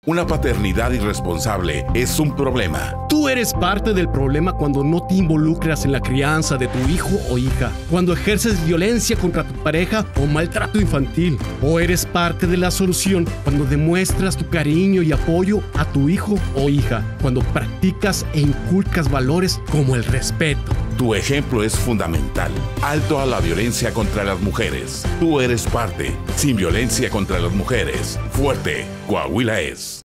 Una paternidad irresponsable es un problema. Tú eres parte del problema cuando no te involucras en la crianza de tu hijo o hija, cuando ejerces violencia contra tu pareja o maltrato infantil. O eres parte de la solución cuando demuestras tu cariño y apoyo a tu hijo o hija, cuando practicas e inculcas valores como el respeto. Tu ejemplo es fundamental. Alto a la violencia contra las mujeres. Tú eres parte. Sin violencia contra las mujeres. Fuerte. Coahuila es.